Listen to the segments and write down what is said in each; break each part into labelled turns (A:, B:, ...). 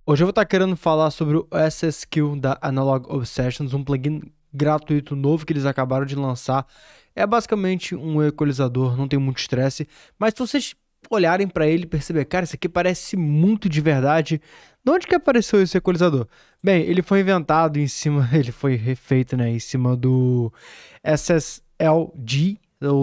A: Hoje eu vou estar querendo falar sobre o SSQ da Analog Obsessions, um plugin gratuito novo que eles acabaram de lançar. É basicamente um equalizador, não tem muito estresse, mas se vocês olharem para ele e perceber, cara, isso aqui parece muito de verdade. De onde que apareceu esse equalizador? Bem, ele foi inventado em cima, ele foi refeito, né, em cima do SSLG, o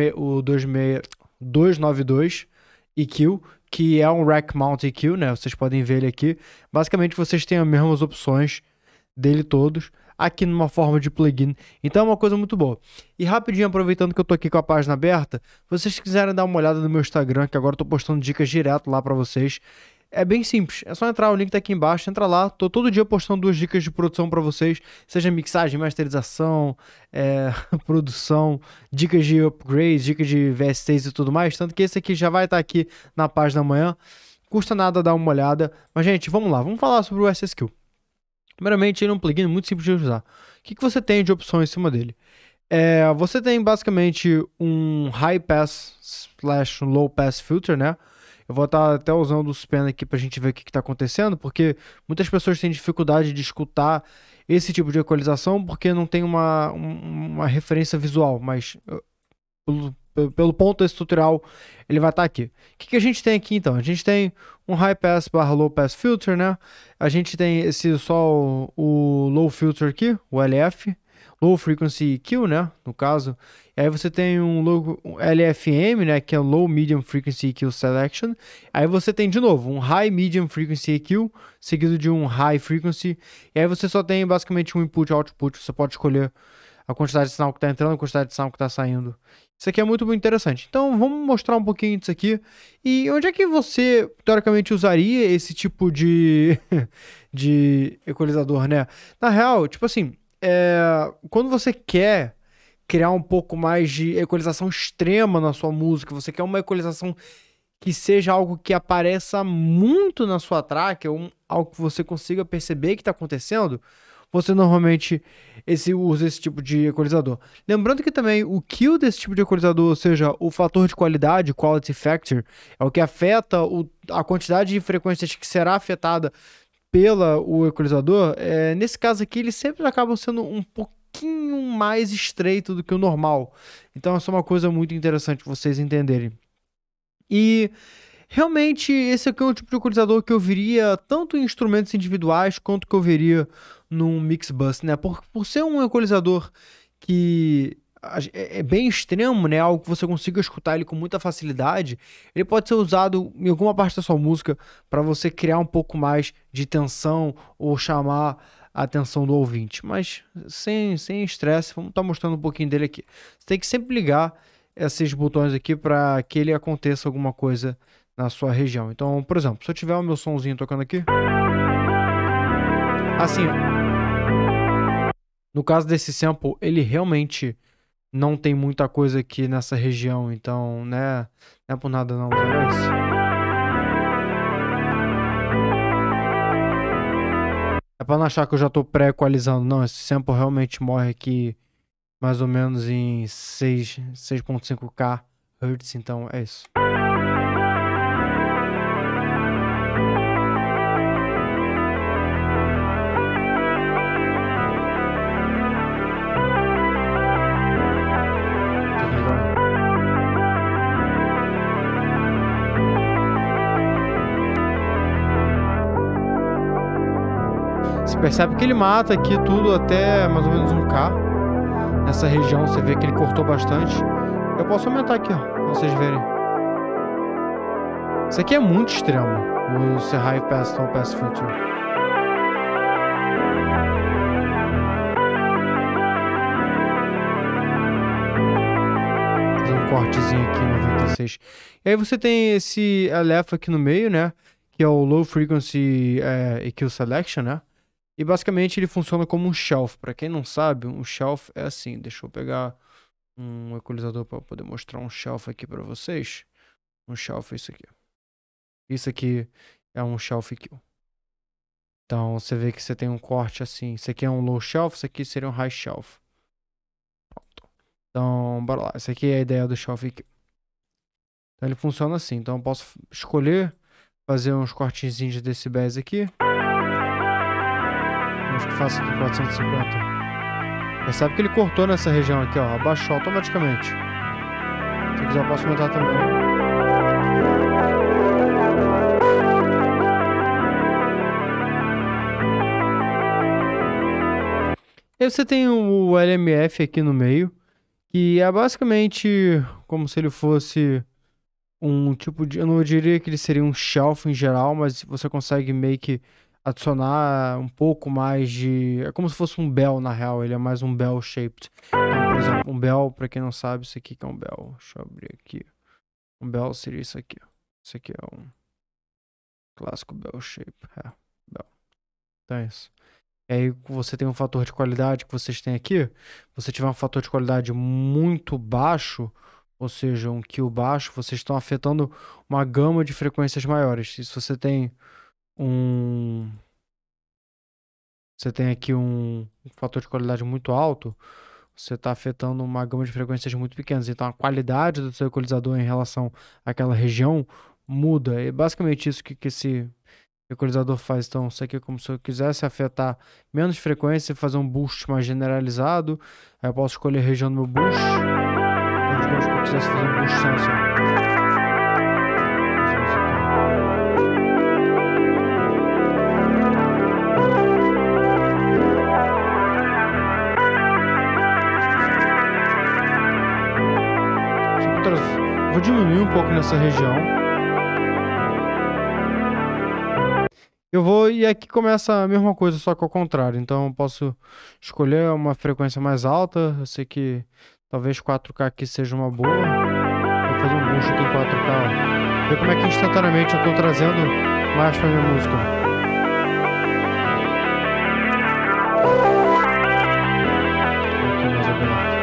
A: 292 EQ, que é um Rack Mount EQ, né? Vocês podem ver ele aqui. Basicamente, vocês têm as mesmas opções dele todos aqui numa forma de plugin. Então é uma coisa muito boa. E rapidinho, aproveitando que eu tô aqui com a página aberta, se vocês quiserem dar uma olhada no meu Instagram, que agora eu tô postando dicas direto lá pra vocês. É bem simples, é só entrar, o link tá aqui embaixo, entra lá, tô todo dia postando 2 dicas de produção pra vocês, seja mixagem, masterização, produção, dicas de upgrades, dicas de VSTs e tudo mais, tanto que esse aqui já vai estar aqui na página amanhã, custa nada dar uma olhada, mas gente, vamos lá, vamos falar sobre o SSQ. Primeiramente, ele é um plugin muito simples de usar. O que você tem de opção em cima dele? Você tem basicamente um high pass / low pass filter, né? Eu vou estar até usando o Span aqui pra gente ver o que está acontecendo, porque muitas pessoas têm dificuldade de escutar esse tipo de equalização porque não tem uma referência visual, mas pelo ponto desse tutorial ele vai estar aqui. O que a gente tem aqui então? A gente tem um high pass / low pass filter, né? A gente tem o low filter aqui, o LF, low frequency EQ, né? No caso. E aí você tem um LFM, né? Que é Low Medium Frequency EQ Selection. Aí você tem de novo um High Medium Frequency EQ, seguido de um High Frequency. E aí você só tem basicamente um input e output. Você pode escolher a quantidade de sinal que está entrando, a quantidade de sinal que está saindo. Isso aqui é muito, muito interessante. Então vamos mostrar um pouquinho disso aqui. E onde é que você, teoricamente, usaria esse tipo de, de equalizador, né? Na real, tipo assim, quando você quer criar um pouco mais de equalização extrema na sua música, você quer uma equalização que seja algo que apareça muito na sua track, ou algo que você consiga perceber que está acontecendo, você normalmente usa esse tipo de equalizador. Lembrando que também o kill desse tipo de equalizador, ou seja, o fator de qualidade, quality factor, é o que afeta a quantidade de frequências que será afetada pelo equalizador. Nesse caso aqui, eles sempre acabam sendo um pouquinho mais estreito do que o normal. Então, essa é uma coisa muito interessante vocês entenderem. E realmente, esse aqui é um tipo de equalizador que eu veria tanto em instrumentos individuais quanto que eu veria num mix bus, né? Por ser um equalizador que é bem extremo, né? Algo que você consiga escutar ele com muita facilidade, ele pode ser usado em alguma parte da sua música para você criar um pouco mais de tensão ou chamar a atenção do ouvinte. Mas sem estresse, vamos estar mostrando um pouquinho dele aqui. Você tem que sempre ligar esses botões aqui para que ele aconteça alguma coisa na sua região. Então, por exemplo, se eu tiver o meu somzinho tocando aqui, assim, no caso desse sample, ele realmente não tem muita coisa aqui nessa região, então, né, não é por nada não, olha isso. É pra não achar que eu já tô pré-equalizando, não, esse sample realmente morre aqui mais ou menos em 6.5K Hz, então é isso. Você percebe que ele mata aqui tudo até mais ou menos 1K. Nessa região você vê que ele cortou bastante. Eu posso aumentar aqui, ó, pra vocês verem. Isso aqui é muito extremo, o High Pass Low Pass Filter. Vou fazer um cortezinho aqui, 96. E aí você tem esse LF aqui no meio, né? Que é o Low Frequency EQ Selection, né? E basicamente ele funciona como um shelf. Para quem não sabe, um shelf é assim. Deixa eu pegar um equalizador para poder mostrar um shelf aqui para vocês. Um shelf é isso aqui. Isso aqui é um shelf EQ. Então você vê que você tem um corte assim. Isso aqui é um low shelf, isso aqui seria um high shelf. Pronto. Então, bora lá. Essa aqui é a ideia do shelf EQ. Então ele funciona assim. Então eu posso escolher fazer uns cortezinhos de decibéis aqui. Acho que faço aqui 450. Percebe que ele cortou nessa região aqui, ó. Abaixou automaticamente. Se eu quiser, eu posso aumentar também. E você tem o LMF aqui no meio, que é basicamente como se ele fosse um tipo de... Eu não diria que ele seria um shelf em geral, mas você consegue meio que adicionar um pouco mais de... É como se fosse um bell, na real. Ele é mais um bell shaped. Então, por exemplo, um bell, pra quem não sabe, isso aqui que é um bell. Deixa eu abrir aqui. Um bell seria isso aqui, ó. Isso aqui é um clássico bell shape. É, bell. Então é isso. E aí você tem um fator de qualidade que vocês têm aqui. Você tiver um fator de qualidade muito baixo, ou seja, um kill baixo, vocês estão afetando uma gama de frequências maiores. E se você tem um... Você tem aqui um fator de qualidade muito alto, você está afetando uma gama de frequências muito pequenas. Então a qualidade do seu equalizador em relação àquela região muda. É basicamente isso que esse equalizador faz. Então, isso aqui é como se eu quisesse afetar menos frequência e fazer um boost mais generalizado. Aí eu posso escolher a região do meu boost. Então, digamos que eu quisesse fazer um boost assim. Vou diminuir um pouco nessa região. Eu vou, e aqui começa a mesma coisa, só que ao contrário. Então eu posso escolher uma frequência mais alta. Eu sei que talvez 4K aqui seja uma boa. Vou fazer um boost aqui em 4K. Ó. Ver como é que instantaneamente eu tô trazendo mais pra minha música. Aqui mais aberto.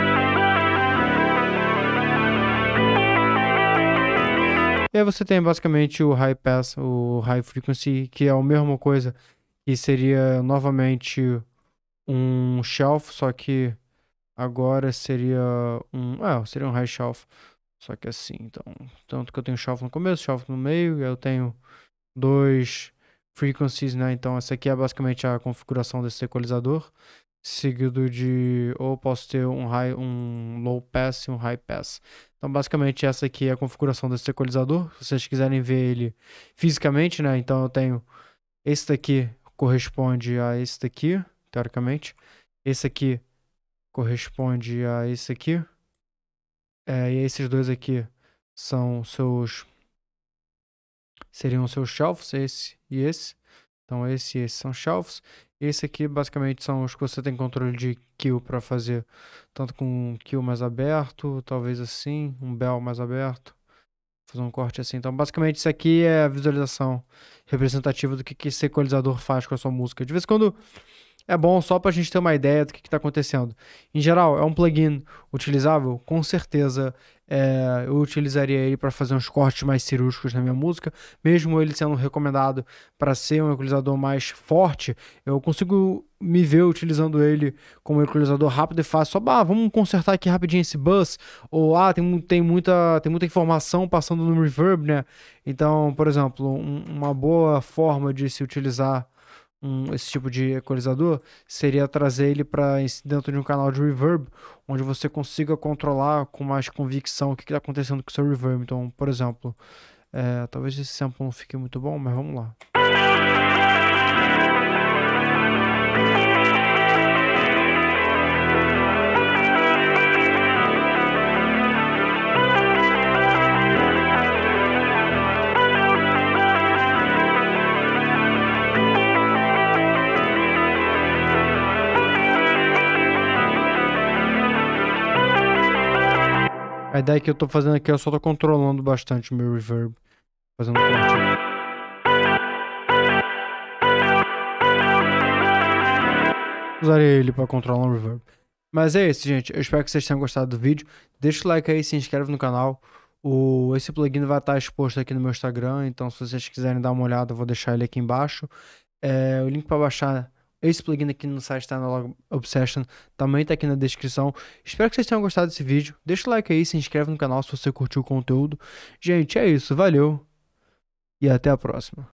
A: E aí você tem basicamente o High Pass, o High Frequency, que é a mesma coisa, que seria novamente um Shelf, só que agora seria seria um High Shelf, só que assim, então, tanto que eu tenho Shelf no começo, Shelf no meio, e eu tenho dois Frequencies, né, então essa aqui é basicamente a configuração desse equalizador, seguido de, ou posso ter um Low Pass e um High Pass. Então, basicamente, essa aqui é a configuração desse equalizador. Se vocês quiserem ver ele fisicamente, né? Então, eu tenho esse daqui corresponde a esse daqui, teoricamente. Esse aqui corresponde a esse aqui. E esses dois aqui são seriam seus shelves, esse e esse. Então, esse e esse são shelves. Esse aqui, basicamente, são os que você tem controle de kill para fazer. Tanto com um kill mais aberto, talvez assim, um bell mais aberto. Fazer um corte assim. Então, basicamente, isso aqui é a visualização representativa do que esse equalizador faz com a sua música. De vez em quando é bom só pra gente ter uma ideia do que está acontecendo. Em geral, é um plugin utilizável? Com certeza eu utilizaria ele para fazer uns cortes mais cirúrgicos na minha música. Mesmo ele sendo recomendado para ser um equalizador mais forte, eu consigo me ver utilizando ele como equalizador rápido e fácil. Só, vamos consertar aqui rapidinho esse buzz. Ou, tem muita informação passando no reverb, né? Então, por exemplo, uma boa forma de se utilizar esse tipo de equalizador seria trazer ele para dentro de um canal de reverb, onde você consiga controlar com mais convicção o que está acontecendo com o seu reverb. Então, por exemplo, talvez esse sample não fique muito bom, mas vamos lá. A ideia que eu tô fazendo aqui, eu só tô controlando bastante o meu reverb. Fazendo um corte. Usaria ele pra controlar o reverb. Mas é isso, gente. Eu espero que vocês tenham gostado do vídeo. Deixa o like aí, se inscreve no canal. Esse plugin vai estar exposto aqui no meu Instagram. Então, se vocês quiserem dar uma olhada, eu vou deixar ele aqui embaixo. O link pra baixar esse plugin aqui no site Analog Obsession também tá aqui na descrição. Espero que vocês tenham gostado desse vídeo. Deixa o like aí, se inscreve no canal se você curtiu o conteúdo. Gente, é isso. Valeu. E até a próxima.